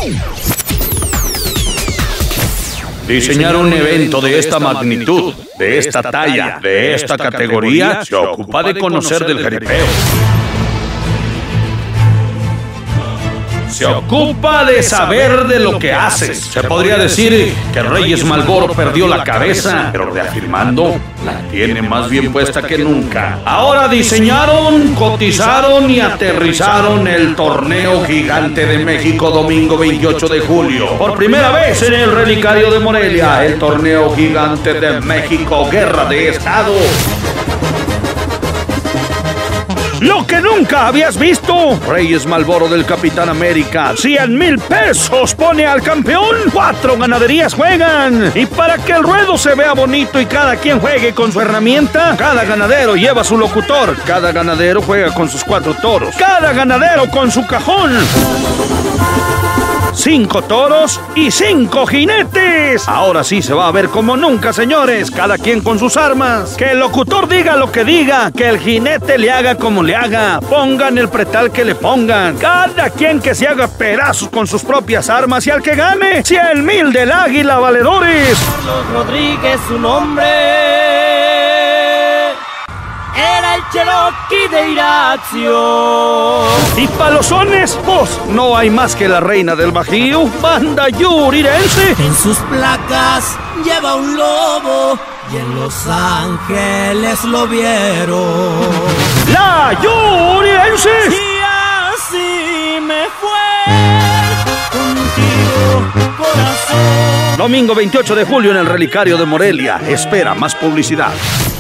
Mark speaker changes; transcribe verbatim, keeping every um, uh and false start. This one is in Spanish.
Speaker 1: Diseñar un evento de esta magnitud, de esta talla, de esta categoría, se ocupa de conocer del jaripeo. Se ocupa de saber de lo que haces. Se podría decir que Reyes Malboro perdió la cabeza, pero reafirmando, la tiene más bien puesta que nunca. Ahora diseñaron, cotizaron y aterrizaron el Torneo Gigante de México domingo veintiocho de julio. Por primera vez en el Relicario de Morelia, el Torneo Gigante de México, Guerra de Estados. ¡Lo que nunca habías visto! Reyes Malboro del Capitán América. ¡Cien mil pesos pone al campeón! ¡Cuatro ganaderías juegan! Y para que el ruedo se vea bonito y cada quien juegue con su herramienta, cada ganadero lleva su locutor. Cada ganadero juega con sus cuatro toros. Cada ganadero con su cajón. Cinco toros y cinco jinetes. Ahora sí se va a ver como nunca, señores. Cada quien con sus armas. Que el locutor diga lo que diga. Que el jinete le haga como le haga. Pongan el pretal que le pongan. Cada quien que se haga pedazos con sus propias armas. Y al que gane, cien mil del Águila Valedores.
Speaker 2: Carlos Rodríguez, su nombre. Era el Cherokee de Iracio.
Speaker 1: Y pa' los sones, pues, no hay más que la reina del Bajío, Banda Yurirense.
Speaker 2: En sus placas lleva un lobo y en Los Ángeles lo vieron.
Speaker 1: ¡La Yurirense!
Speaker 2: Y así me fue contigo, corazón.
Speaker 1: Domingo veintiocho de julio en el Relicario de Morelia. Espera más publicidad.